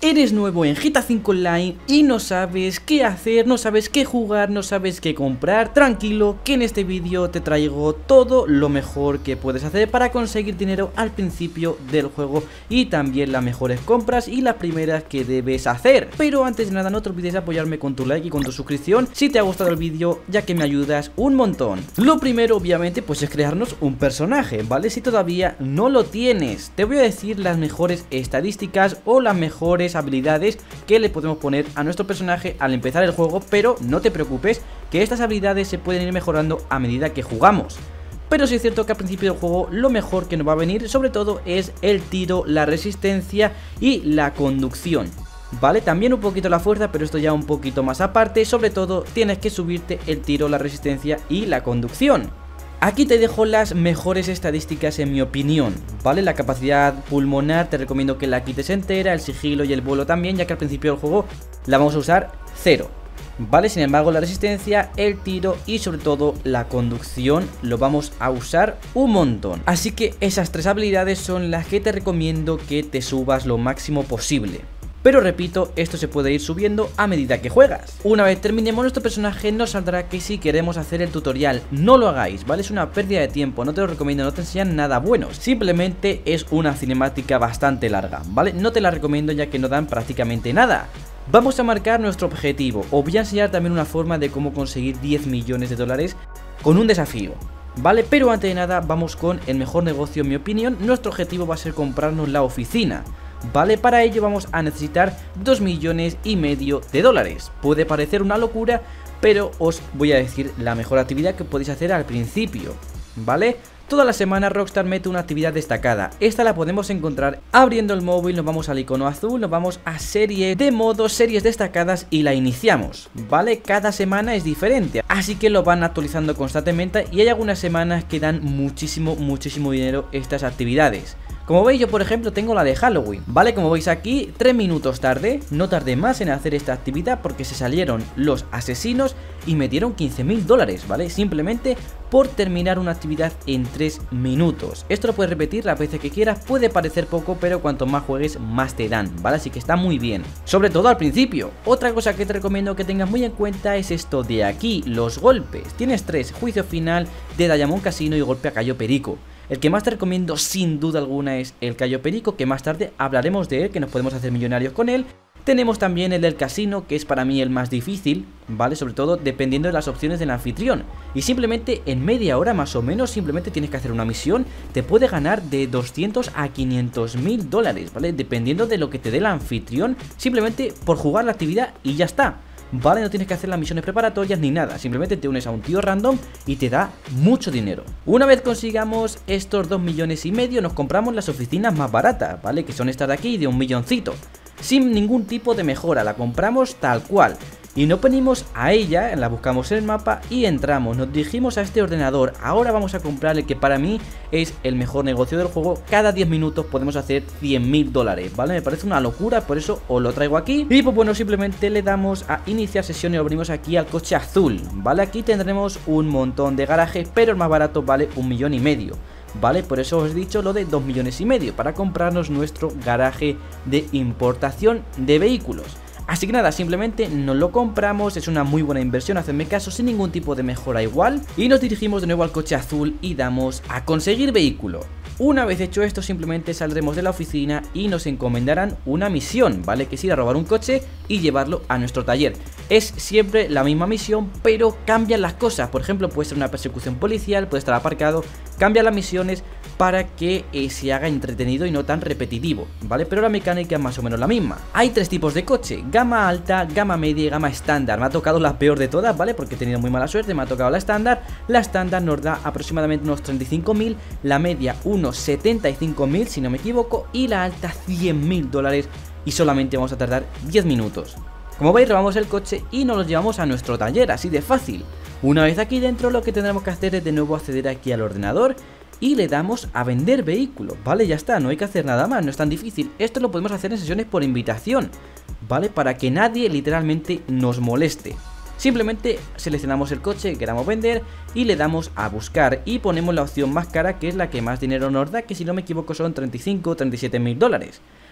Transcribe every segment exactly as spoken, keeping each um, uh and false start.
Eres nuevo en G T A cinco Online y no sabes qué hacer, no sabes qué jugar, no sabes qué comprar. Tranquilo, que en este vídeo te traigo todo lo mejor que puedes hacer para conseguir dinero al principio del juego y también las mejores compras y las primeras que debes hacer. Pero antes de nada, no te olvides de apoyarme con tu like y con tu suscripción si te ha gustado el vídeo, ya que me ayudas un montón. Lo primero, obviamente, pues es crearnos un personaje, ¿vale? Si todavía no lo tienes, te voy a decir las mejores estadísticas o las mejores habilidades que le podemos poner a nuestro personaje al empezar el juego, pero no te preocupes que estas habilidades se pueden ir mejorando a medida que jugamos. Pero sí es cierto que al principio del juego lo mejor que nos va a venir sobre todo es el tiro, la resistencia y la conducción, ¿vale? También un poquito la fuerza, pero esto ya un poquito más aparte. Sobre todo tienes que subirte el tiro, la resistencia y la conducción. Aquí te dejo las mejores estadísticas en mi opinión, ¿vale? La capacidad pulmonar te recomiendo que la quites entera, el sigilo y el vuelo también, ya que al principio del juego la vamos a usar cero, ¿vale? Sin embargo, la resistencia, el tiro y sobre todo la conducción lo vamos a usar un montón. Así que esas tres habilidades son las que te recomiendo que te subas lo máximo posible. Pero repito, esto se puede ir subiendo a medida que juegas. Una vez terminemos nuestro personaje nos saldrá que si queremos hacer el tutorial, no lo hagáis, ¿vale? Es una pérdida de tiempo, no te lo recomiendo, no te enseñan nada bueno. Simplemente es una cinemática bastante larga, ¿vale? No te la recomiendo ya que no dan prácticamente nada. Vamos a marcar nuestro objetivo. Os voy a enseñar también una forma de cómo conseguir diez millones de dólares con un desafío, ¿vale? Pero antes de nada vamos con el mejor negocio en mi opinión. Nuestro objetivo va a ser comprarnos la oficina, ¿vale? Para ello vamos a necesitar dos millones y medio de dólares. Puede parecer una locura, pero os voy a decir la mejor actividad que podéis hacer al principio, ¿vale? Toda la semana Rockstar mete una actividad destacada. Esta la podemos encontrar abriendo el móvil, nos vamos al icono azul, nos vamos a serie de modos, series destacadas y la iniciamos, ¿vale? Cada semana es diferente, así que lo van actualizando constantemente y hay algunas semanas que dan muchísimo, muchísimo dinero estas actividades. Como veis, yo por ejemplo tengo la de Halloween, ¿vale? Como veis aquí, tres minutos tarde, no tardé más en hacer esta actividad porque se salieron los asesinos y me dieron quince mil dólares, ¿vale? Simplemente por terminar una actividad en tres minutos. Esto lo puedes repetir las veces que quieras, puede parecer poco, pero cuanto más juegues, más te dan, ¿vale? Así que está muy bien, sobre todo al principio. Otra cosa que te recomiendo que tengas muy en cuenta es esto de aquí, los golpes. Tienes tres: juicio final, de Diamond Casino y golpe a Cayo Perico. El que más te recomiendo sin duda alguna es el Cayo Perico, que más tarde hablaremos de él, que nos podemos hacer millonarios con él. Tenemos también el del casino, que es para mí el más difícil, ¿vale? Sobre todo dependiendo de las opciones del anfitrión. Y simplemente en media hora más o menos, simplemente tienes que hacer una misión, te puede ganar de doscientos a quinientos mil dólares, ¿vale? Dependiendo de lo que te dé el anfitrión, simplemente por jugar la actividad y ya está. Vale, no tienes que hacer las misiones preparatorias ni nada, simplemente te unes a un tío random y te da mucho dinero. Una vez consigamos estos dos millones y medio nos compramos las oficinas más baratas, ¿vale? Que son estas de aquí de un milloncito, sin ningún tipo de mejora, la compramos tal cual. Y nos venimos a ella, la buscamos en el mapa y entramos, nos dirigimos a este ordenador. Ahora vamos a comprar el que para mí es el mejor negocio del juego. Cada diez minutos podemos hacer cien mil dólares, ¿vale? Me parece una locura, por eso os lo traigo aquí. Y pues bueno, simplemente le damos a iniciar sesión y lo venimos aquí al coche azul, ¿vale? Aquí tendremos un montón de garajes, pero el más barato vale un millón y medio, ¿vale? Por eso os he dicho lo de dos millones y medio, para comprarnos nuestro garaje de importación de vehículos. Así que nada, simplemente nos lo compramos, es una muy buena inversión, hacedme caso, sin ningún tipo de mejora igual. Y nos dirigimos de nuevo al coche azul y damos a conseguir vehículo. Una vez hecho esto, simplemente saldremos de la oficina y nos encomendarán una misión, ¿vale? Que es ir a robar un coche y llevarlo a nuestro taller. Es siempre la misma misión, pero cambian las cosas. Por ejemplo, puede ser una persecución policial, puede estar aparcado. Cambian las misiones para que eh, se haga entretenido y no tan repetitivo, ¿vale? Pero la mecánica es más o menos la misma. Hay tres tipos de coche: gama alta, gama media y gama estándar. Me ha tocado la peor de todas, ¿vale? Porque he tenido muy mala suerte, me ha tocado la estándar. La estándar nos da aproximadamente unos treinta y cinco mil, la media unos setenta y cinco mil si no me equivoco, y la alta cien mil dólares, y solamente vamos a tardar diez minutos. Como veis, robamos el coche y nos lo llevamos a nuestro taller, así de fácil. Una vez aquí dentro, lo que tendremos que hacer es de nuevo acceder aquí al ordenador y le damos a vender vehículos, ¿vale? Ya está, no hay que hacer nada más, no es tan difícil. Esto lo podemos hacer en sesiones por invitación, ¿vale? Para que nadie literalmente nos moleste. Simplemente seleccionamos el coche que queramos vender y le damos a buscar y ponemos la opción más cara, que es la que más dinero nos da, que si no me equivoco son treinta y cinco o treinta y siete mil dólares.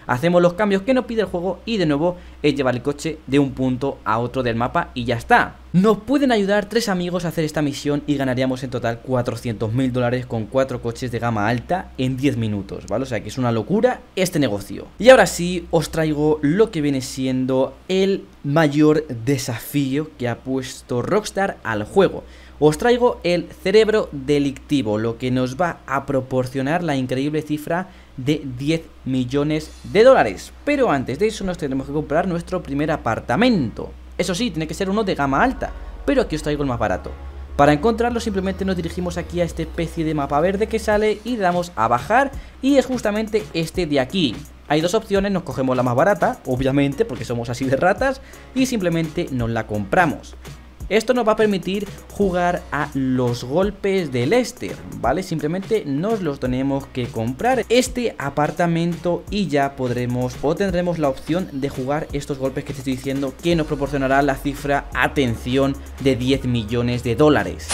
hacemos los cambios que nos pide el juego y de nuevo es llevar el coche de un punto a otro del mapa y ya está. Nos pueden ayudar tres amigos a hacer esta misión y ganaríamos en total cuatrocientos mil dólares con cuatro coches de gama alta en diez minutos, ¿vale? O sea que es una locura este negocio. Y ahora sí, os traigo lo que viene siendo el mayor desafío que ha puesto Rockstar al juego. Os traigo el cerebro delictivo, lo que nos va a proporcionar la increíble cifra de diez millones de dólares. Pero antes de eso nos tendremos que comprar nuestro primer apartamento. Eso sí, tiene que ser uno de gama alta, pero aquí os traigo el más barato. Para encontrarlo simplemente nos dirigimos aquí a esta especie de mapa verde que sale y le damos a bajar y es justamente este de aquí. Hay dos opciones, nos cogemos la más barata, obviamente porque somos así de ratas, y simplemente nos la compramos. Esto nos va a permitir jugar a los golpes de Lester, ¿vale? Simplemente nos los tenemos que comprar este apartamento y ya podremos o tendremos la opción de jugar estos golpes que te estoy diciendo, que nos proporcionará la cifra, atención, de diez millones de dólares.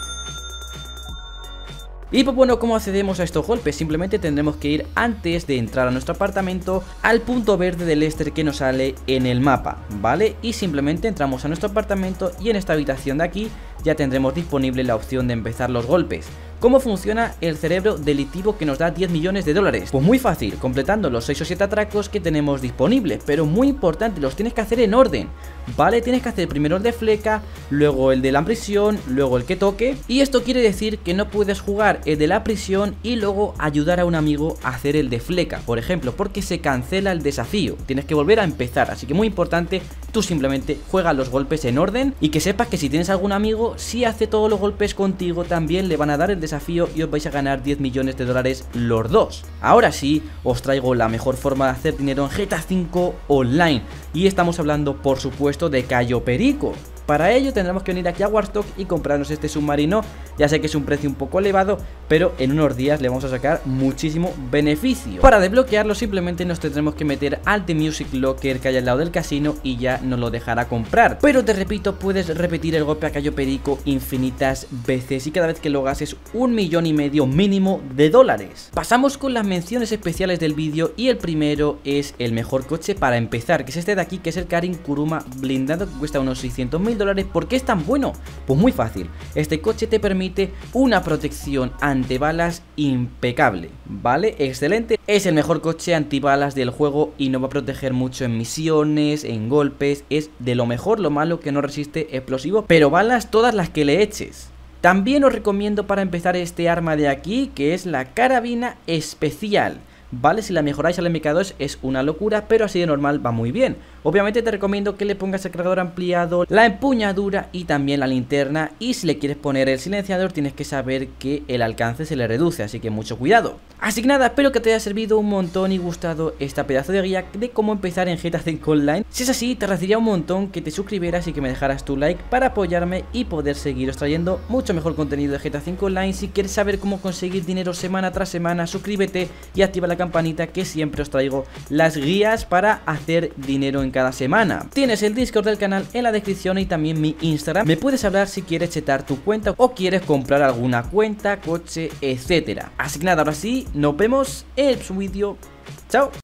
Y pues bueno, ¿cómo accedemos a estos golpes? Simplemente tendremos que ir antes de entrar a nuestro apartamento al punto verde de Lester que nos sale en el mapa, ¿vale? Y simplemente entramos a nuestro apartamento y en esta habitación de aquí ya tendremos disponible la opción de empezar los golpes. ¿Cómo funciona el cerebro delictivo que nos da diez millones de dólares? Pues muy fácil, completando los seis o siete atracos que tenemos disponibles, pero muy importante, los tienes que hacer en orden, ¿vale? Tienes que hacer primero el de fleca, luego el de la prisión, luego el que toque, y esto quiere decir que no puedes jugar el de la prisión y luego ayudar a un amigo a hacer el de fleca, por ejemplo, porque se cancela el desafío, tienes que volver a empezar, así que muy importante, tú simplemente juega los golpes en orden y que sepas que si tienes algún amigo, si hace todos los golpes contigo, también le van a dar el desafío y os vais a ganar diez millones de dólares los dos. Ahora sí, os traigo la mejor forma de hacer dinero en G T A cinco Online y estamos hablando por supuesto de Cayo Perico. Para ello tendremos que venir aquí a Warstock y comprarnos este submarino. Ya sé que es un precio un poco elevado, pero en unos días le vamos a sacar muchísimo beneficio. Para desbloquearlo simplemente nos tendremos que meter al The Music Locker que hay al lado del casino y ya nos lo dejará comprar. Pero te repito, puedes repetir el golpe a Cayo Perico infinitas veces y cada vez que lo hagas es un millón y medio mínimo de dólares. Pasamos con las menciones especiales del vídeo y el primero es el mejor coche para empezar, que es este de aquí, que es el Karin Kuruma blindado, que cuesta unos seiscientos mil dólares. ¿Por qué es tan bueno? Pues muy fácil, este coche te permite una protección antibalas impecable, ¿vale? Excelente, es el mejor coche antibalas del juego y no va a proteger mucho en misiones, en golpes, es de lo mejor. Lo malo que no resiste explosivos, pero balas todas las que le eches. También os recomiendo para empezar este arma de aquí, que es la carabina especial, ¿vale? Si la mejoráis al M K dos es una locura, pero así de normal va muy bien. Obviamente te recomiendo que le pongas el cargador ampliado, la empuñadura y también la linterna, y si le quieres poner el silenciador tienes que saber que el alcance se le reduce, así que mucho cuidado. Así que nada, espero que te haya servido un montón y gustado esta pedazo de guía de cómo empezar en G T A cinco Online. Si es así, te agradecería un montón que te suscribieras y que me dejaras tu like para apoyarme y poder seguiros trayendo mucho mejor contenido de G T A cinco Online. Si quieres saber cómo conseguir dinero semana tras semana, suscríbete y activa la campanita, que siempre os traigo las guías para hacer dinero en cada semana. Tienes el Discord del canal en la descripción y también mi Instagram. Me puedes hablar si quieres chetar tu cuenta o quieres comprar alguna cuenta, coche, etcétera. Así que nada, ahora sí, nos vemos en el próximo vídeo. Chao.